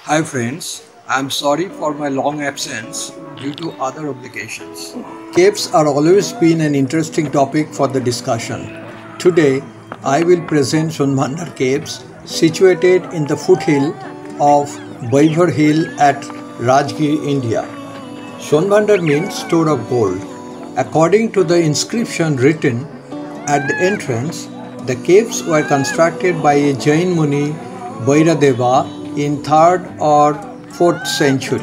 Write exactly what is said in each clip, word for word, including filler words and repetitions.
Hi friends, I'm sorry for my long absence due to other obligations. Caves are always been an interesting topic for the discussion. Today, I will present Sonbhandar Caves situated in the foothill of Baibhar Hill at Rajgir, India. Sonbhandar means store of gold. According to the inscription written at the entrance, the caves were constructed by a Jain Muni Bhairadeva in third or fourth century.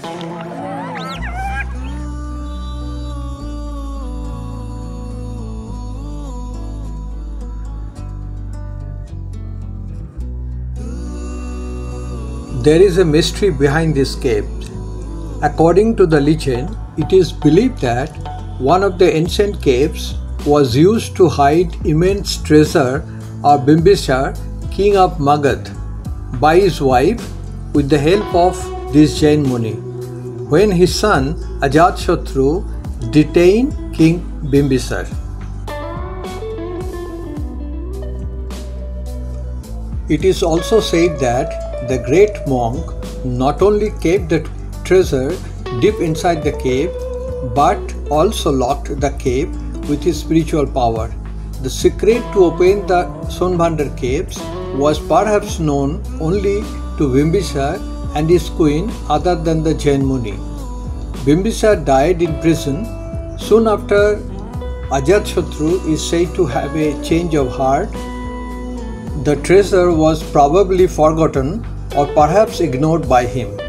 There is a mystery behind this cave. According to the legend, it is believed that one of the ancient caves was used to hide immense treasure of Bimbisar, king of Magadh, by his wife with the help of this Jain Muni, when his son Ajatashatru detained King Bimbisar. It is also said that the great monk not only kept the treasure deep inside the cave but also locked the cave with his spiritual power. The secret to open the Sonbhandar caves was perhaps known only to Bimbisar and his queen other than the Jain Muni. Bimbisar died in prison. Soon after, Ajatashatru is said to have a change of heart. The treasure was probably forgotten or perhaps ignored by him.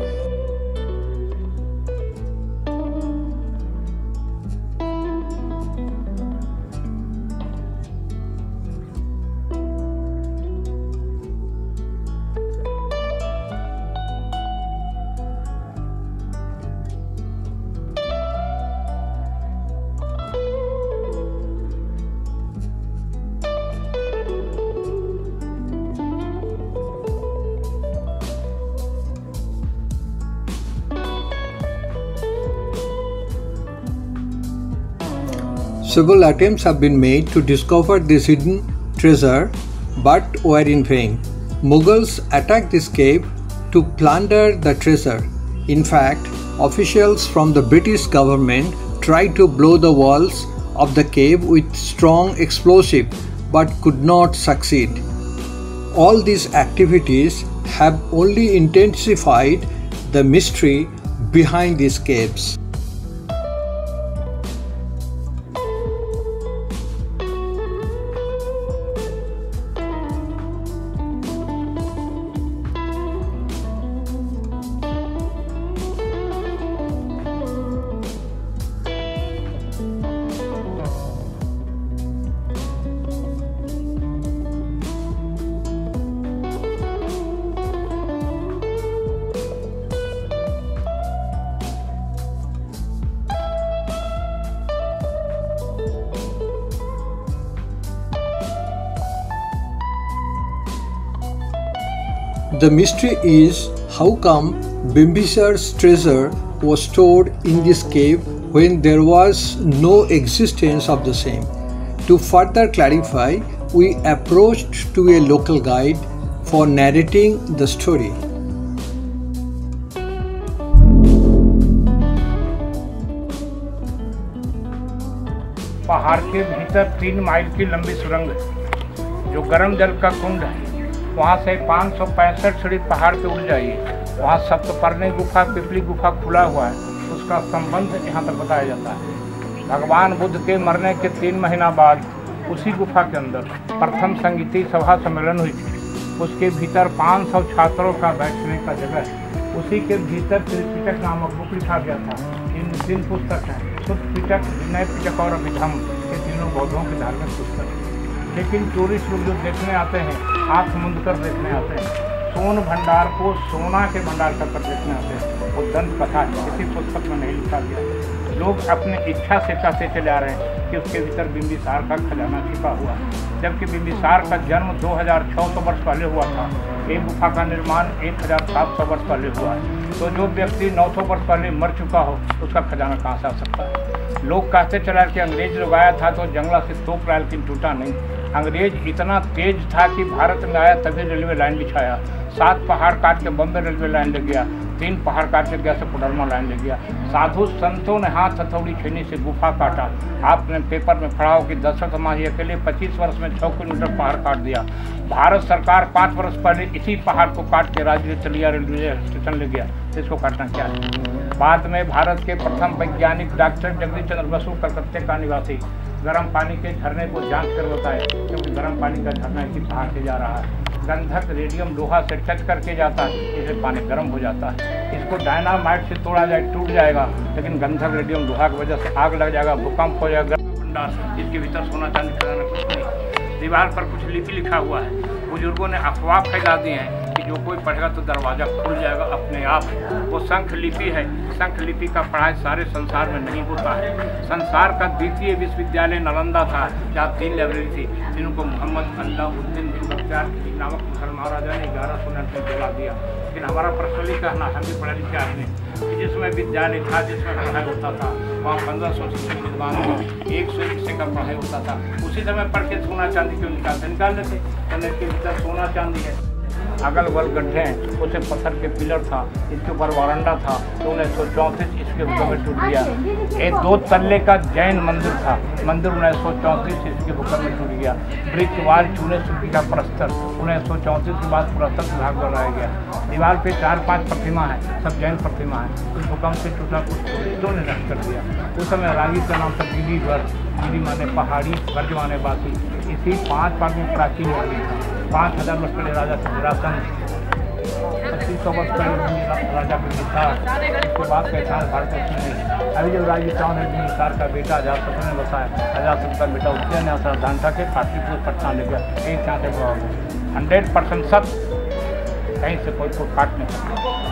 Several attempts have been made to discover this hidden treasure but were in vain. Mughals attacked this cave to plunder the treasure. In fact, officials from the British government tried to blow the walls of the cave with strong explosive but could not succeed. All these activities have only intensified the mystery behind these caves. The mystery is how come Bimbisar's treasure was stored in this cave when there was no existence of the same. To further clarify, we approached to a local guide for narrating the story. पहाड़ के भीतर तीन mile की लंबी सुरंग है जो गर्म जल का कुंड है। वहाँ से पाँच सौ पैंसठ सीढ़ी पहाड़ पे उड़ जाइए। वहाँ सप्तपर्णी गुफा, पिपली गुफा खुला हुआ है, उसका संबंध यहाँ तक बताया जाता है। भगवान बुद्ध के मरने के तीन महीना बाद उसी गुफा के अंदर प्रथम संगीती सभा सम्मेलन हुई थी। उसके भीतर पाँच सौ छात्रों का बैठने का जगह है। उसी के भीतर त्रिपिटक नामक बुक लिखा गया था। इन तीन पुस्तक हैं, शुद्ध पिटक, विनय पिटक और अभिधम्म, ये तीनों बौद्धों के धार्मिक पुस्तक। लेकिन टूरिस्ट लोग जो देखने आते हैं, आँख मूंद कर देखने आते हैं, सोन भंडार को सोना के भंडार कर कर देखने आते हैं। वो दंत कथा है, किसी पुस्तक में नहीं लिखा गया। लोग अपने इच्छा से कहते चले आ रहे हैं कि उसके भीतर बिंबिसार का खजाना छिपा हुआ है, जबकि बिंबिसार का जन्म दो हज़ार छह सौ वर्ष पहले हुआ था। एक गुफा का निर्माण एक हज़ार सात सौ वर्ष पहले हुआ है। तो जो व्यक्ति नौ सौ वर्ष पहले मर चुका हो, उसका खजाना कहाँ से आ सकता है। लोग कहते चला कि अंग्रेज लोग आया था तो जंगला से तोप रहा लेकिन टूटा नहीं। अंग्रेज इतना तेज था कि भारत में आया तभी रेलवे लाइन बिछाया। सात पहाड़ काट के बम्बे रेलवे लाइन लग गया, तीन पहाड़ काट के गया से कोडरमा लाइन लग गया। साधु संतों ने हाथ हथौड़ी छीनी से गुफा काटा। आपने पेपर में पढ़ा हो कि दशरथ माही अकेले पच्चीस वर्ष में छः किलोमीटर पहाड़ काट दिया। भारत सरकार पाँच वर्ष पहले इसी पहाड़ को काट के राजचलिया रेलवे स्टेशन ले गया। इसको काटना क्या है? बाद में भारत के प्रथम वैज्ञानिक डॉक्टर जगदीश चंद्र बसु कलकत्ते का निवासी गर्म पानी के झरने को जांच कर बताए, क्योंकि गर्म पानी का झरना इसी पहाड़ से जा रहा है। गंधक रेडियम लोहा से टच करके जाता है, इससे पानी गर्म हो जाता है। इसको डायनामाइट से तोड़ा जाए टूट जाएगा, लेकिन गंधक रेडियम लोहा की वजह से आग लग जाएगा, भूकंप हो जाएगा। भंडार इसके भीतर सोना चांदी खजाना कुछ नहीं। दीवार पर कुछ लिपि लिखा हुआ है। बुजुर्गों ने अफवाह फैला दी है कि जो कोई पढ़ेगा तो दरवाज़ा खुल जाएगा अपने आप। वो शंख लिपि है। शंख लिपि का पढ़ाई सारे संसार में नहीं होता है। संसार का द्वितीय विश्वविद्यालय नालंदा था, जहाँ तीन लाइब्रेरी थी, जिनको मोहम्मद अल्लाउद्दीन बिन बख्तियार नामक मुसल महाराजा ने ग्यारह सौ उनहत्तर में जला दिया। लेकिन हमारा पर्सनली कहना, हम भी पढ़े लिखे आदमी, जिसमें विद्यालय था, जिसमें पढ़ाई होता था, वहाँ पंद्रह सौ से विद्वान को एक सौ हिस्से का पढ़ाई होता था। उसी समय पढ़ के सोना चांदी क्यों निकालते निकाल लेते कहने के भीतर सोना चांदी है। अगल बगल गड्ढे हैं, उसे पत्थर के पिलर था, इसके ऊपर वारंडा था, तो उन्नीस सौ चौंतीस इसके भूकंप में टूट गया। एक दो तल्ले का जैन मंदिर था, मंदिर उन्नीस सौ चौंतीस इसके भूकंप में टूट गया। ब्रिक वाल चूने सूखी का प्रस्तर उन्नीस सौ चौंतीस के बाद प्रस्तर विभाग बनाया गया। दीवार पे चार पांच प्रतिमा है, सब जैन प्रतिमा है। उस भूकंप से टूटा कुछ टूरिस्टों ने नष्ट कर दिया। उस समय रागी का नाम था गिरी वर्ष, गिरी माने पहाड़ी, वर्ज माने बाकी। इसी पाँच पार्क में प्राचीन मंदिर था। पाँच हज़ार वर्ष पहले राजा सिंहासन, पच्चीस सौ वर्ष पहले राजा बिंबिसार, उसके बाद का इतिहास भारत में। अभी जब राजस्थान ने बिंबिसार का बेटा अजातशत्रु ने बसाया, अजातशत्रु का बेटा उसने ने असर दांटा के पाटलिपुत्र पटना ले गया। एक यहाँ से हंड्रेड परसेंट सत्य, कहीं से कोई को काट नहीं सकता।